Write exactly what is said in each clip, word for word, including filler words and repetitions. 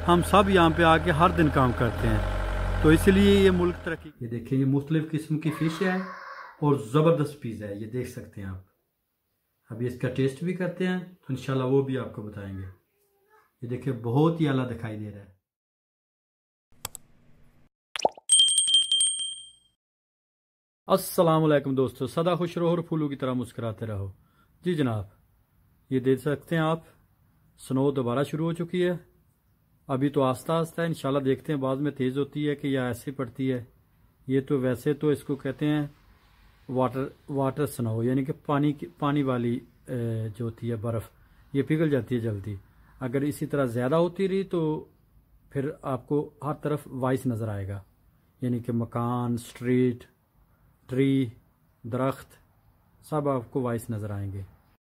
हम सब यहाँ पे आके हर दिन काम करते हैं, तो इसलिए ये मुल्क तरक्की। ये देखिए, ये मुख्तलिफ किस्म की फ़िश है और ज़बरदस्त पिज़्ज़ा है, ये देख सकते हैं आप। अभी इसका टेस्ट भी करते हैं तो इंशाल्लाह वो भी आपको बताएंगे। ये देखिए, बहुत ही आला दिखाई दे रहा है। अस्सलाम वालेकुम दोस्तों, सदा खुश रहो और फूलों की तरह मुस्कुराते रहो। जी जनाब, ये देख सकते हैं आप, स्नो दोबारा शुरू हो चुकी है। अभी तो आस्ता आस्ता है, इंशाल्लाह देखते हैं बाद में तेज़ होती है कि या ऐसे पड़ती है। ये तो वैसे तो इसको कहते हैं वाटर वाटर स्नो, यानी कि पानी की पानी वाली जो होती है बर्फ़, ये पिघल जाती है जल्दी। अगर इसी तरह ज़्यादा होती रही तो फिर आपको हर तरफ वाइस नज़र आएगा, यानी कि मकान, स्ट्रीट, ट्री, दरख्त सब आपको वाइस नज़र आएंगे।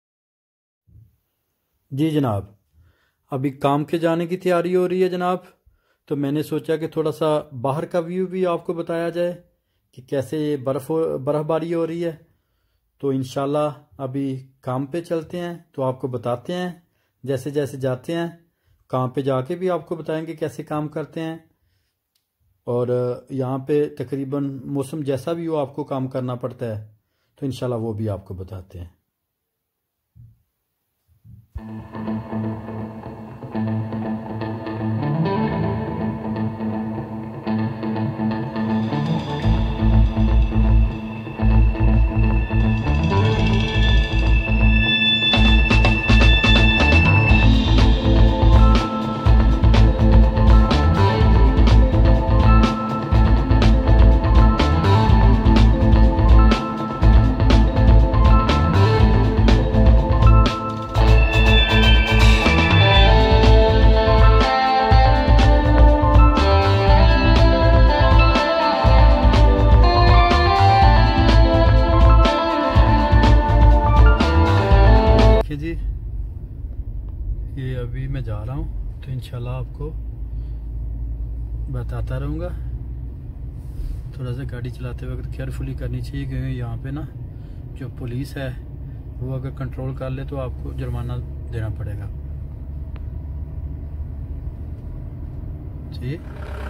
जी जनाब, अभी काम के जाने की तैयारी हो रही है जनाब, तो मैंने सोचा कि थोड़ा सा बाहर का व्यू भी आपको बताया जाए कि कैसे ये बर्फ़ बर्फ़बारी हो रही है। तो इंशाल्लाह अभी काम पे चलते हैं तो आपको बताते हैं, जैसे जैसे जाते हैं काम पे जाके भी आपको बताएंगे कैसे काम करते हैं। और यहाँ पे तकरीबन मौसम जैसा भी हो आपको काम करना पड़ता है, तो इंशाल्लाह वो भी आपको बताते हैं। जी, ये अभी मैं जा रहा हूँ तो इंशाल्लाह आपको बताता रहूँगा। थोड़ा सा गाड़ी चलाते वक्त केयरफुली करनी चाहिए, क्योंकि यहाँ पे ना जो पुलिस है वो अगर कंट्रोल कर ले तो आपको जुर्माना देना पड़ेगा। जी,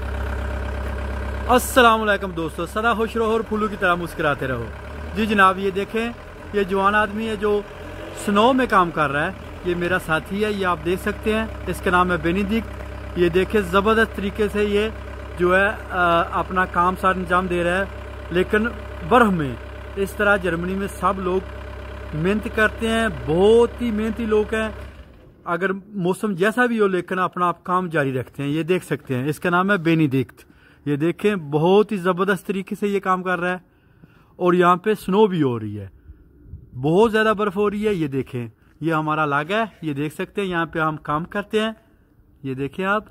अस्सलाम वालेकुम दोस्तों, सदा खुश रहो और फूलों की तरह मुस्कुराते रहो। जी जनाब, ये देखें, ये जवान आदमी है जो स्नो में काम कर रहा है, ये मेरा साथी है, ये आप देख सकते हैं, इसका नाम है बेनिडिक्ट। ये देखें, ज़बरदस्त तरीके से ये जो है आ, अपना काम साथ अंजाम दे रहा है, लेकिन बर्फ़ में। इस तरह जर्मनी में सब लोग मेहनत करते हैं, बहुत ही मेहनती लोग हैं, अगर मौसम जैसा भी हो लेकिन अपना आप काम जारी रखते हैं। ये देख सकते हैं, इसका नाम है बेनिडिक्ट। ये देखें, बहुत ही ज़बरदस्त तरीके से ये काम कर रहा है और यहाँ पे स्नो भी हो रही है, बहुत ज़्यादा बर्फ़ हो रही है। ये देखें, ये हमारा लागा है, ये देख सकते हैं, यहाँ पे हम काम करते हैं। ये देखें आप,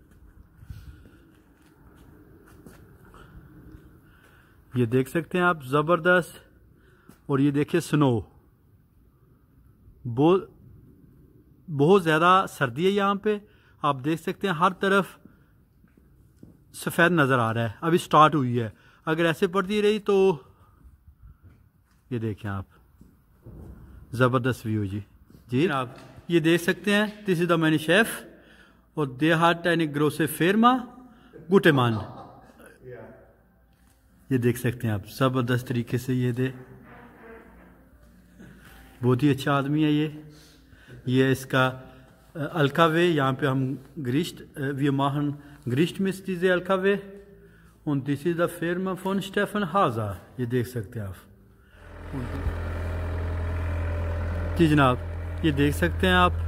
ये देख सकते हैं आप, ज़बरदस्त। और ये देखिए स्नो, बहुत बहुत ज़्यादा सर्दी है यहाँ पे, आप देख सकते हैं हर तरफ सफ़ेद नज़र आ रहा है। अभी स्टार्ट हुई है, अगर ऐसे पड़ती रही तो ये देखें आप, ज़बरदस्त व्यू। जी जी आप ये देख सकते हैं, this is the many chef और दे हाट एन ग्रोसे फेरमा गुटेमान। ये देख सकते हैं आप, ज़बरदस्त तरीके से ये दे, बहुत ही अच्छा आदमी है ये। ये इसका अलकावे, यहाँ पे हम ग्रिस्ट वी माहन ग्रिस्ट में चीज़ें अलकावे और दिस इज द फेरमा फोन स्टेफन हाजा। ये देख सकते हैं आप। जी जनाब, ये देख सकते हैं आप,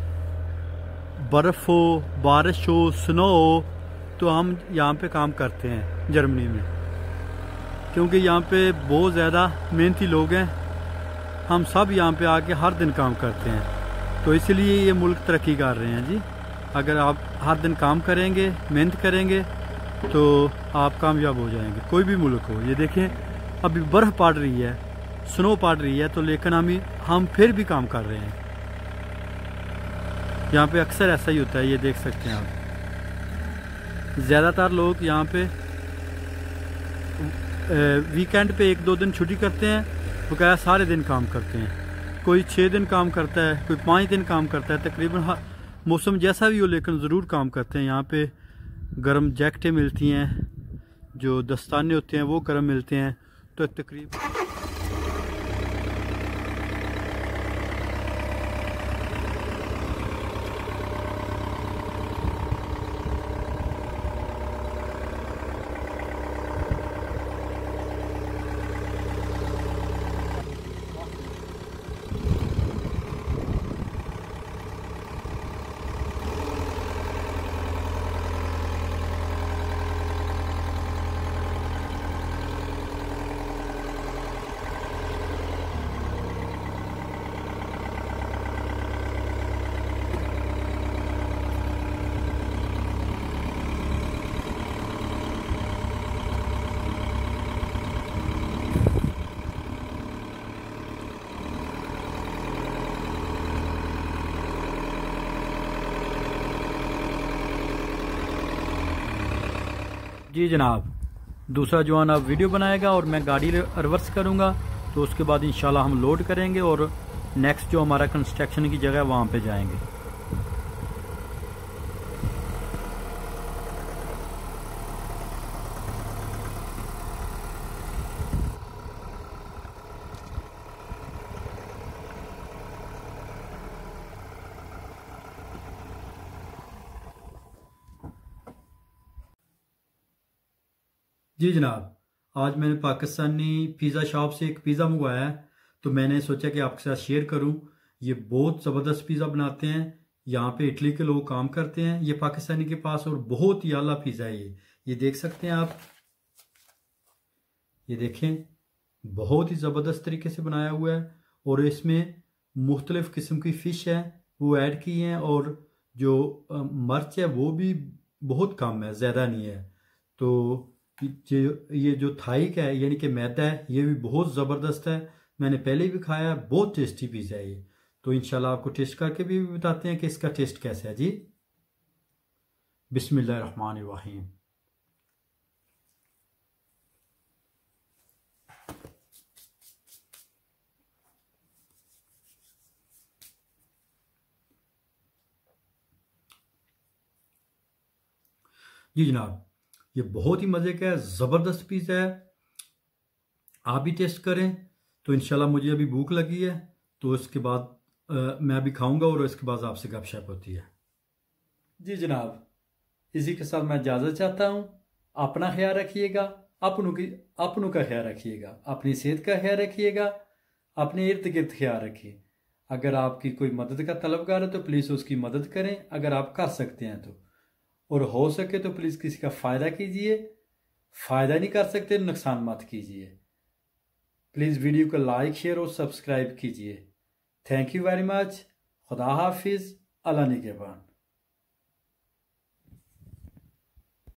बर्फ़ हो, बारिश हो, स्नो हो, तो हम यहाँ पे काम करते हैं जर्मनी में, क्योंकि यहाँ पे बहुत ज़्यादा मेहनती लोग हैं। हम सब यहाँ पे आके हर दिन काम करते हैं, तो इसलिए ये मुल्क तरक्की कर रहे हैं। जी, अगर आप हर दिन काम करेंगे, मेहनत करेंगे तो आप कामयाब हो जाएंगे, कोई भी मुल्क हो। ये देखें, अभी बर्फ़ पड़ रही है, स्नो पड़ रही है, तो लेकिन हम हम फिर भी काम कर रहे हैं। यहाँ पे अक्सर ऐसा ही होता है, ये देख सकते हैं आप। ज़्यादातर लोग यहाँ पे वीकेंड पे एक दो दिन छुट्टी करते हैं, बकाया सारे दिन काम करते हैं। कोई छः दिन काम करता है, कोई पाँच दिन काम करता है, तकरीबन मौसम जैसा भी हो लेकिन ज़रूर काम करते हैं। यहाँ पे गर्म जैकेटें मिलती हैं, जो दस्ताने होते हैं वो गर्म मिलते हैं। तो तकरीबन जी जनाब, दूसरा जवान अब वीडियो बनाएगा और मैं गाड़ी रिवर्स करूंगा। तो उसके बाद इंशाल्लाह हम लोड करेंगे और नेक्स्ट जो हमारा कंस्ट्रक्शन की जगह है वहाँ पे जाएंगे। जी जनाब, आज मैंने पाकिस्तानी पिज़्ज़ा शॉप से एक पिज़्ज़ा मंगवाया है, तो मैंने सोचा कि आपके साथ शेयर करूं। ये बहुत ज़बरदस्त पिज़्ज़ा बनाते हैं। यहाँ पे इटली के लोग काम करते हैं ये पाकिस्तानी के पास, और बहुत ही आला पिज़्ज़ा है ये ये देख सकते हैं आप, ये देखें, बहुत ही ज़बरदस्त तरीके से बनाया हुआ है। और इसमें मुख्तलिफ़ किस्म की फ़िश है वो ऐड की हैं, और जो मिर्च है वो भी बहुत कम है, ज़्यादा नहीं है। तो ये जो थाई का है यानी कि मैदा है, ये भी बहुत ज़बरदस्त है। मैंने पहले भी खाया है, बहुत टेस्टी पिज़्ज़ा है ये। तो इंशाल्लाह आपको टेस्ट करके भी बताते हैं कि इसका टेस्ट कैसा है। जी बिस्मिल्लाहिर्रहमानिर्रहीम। जी जनाब, ये बहुत ही मज़े का है, ज़बरदस्त पिज़्ज़ा है। आप भी टेस्ट करें। तो इंशाल्लाह मुझे अभी भूख लगी है, तो इसके बाद आ, मैं अभी खाऊंगा और इसके बाद आपसे गपशप होती है। जी जनाब, इसी के साथ मैं इजाज़त चाहता हूँ। अपना ख्याल रखिएगा, अपनों की अपनों का ख्याल रखिएगा, अपनी सेहत का ख्याल रखिएगा, अपने इर्द गिर्द ख्याल रखिए। अगर आपकी कोई मदद का तलबगार है तो प्लीज़ उसकी मदद करें, अगर आप कर सकते हैं तो। और हो सके तो प्लीज़ किसी का फ़ायदा कीजिए। फ़ायदा नहीं कर सकते नुकसान मत कीजिए। प्लीज़ वीडियो को लाइक, शेयर और सब्सक्राइब कीजिए। Thank you very much. खुदा हाफिज़। अल्लाह निगहबान।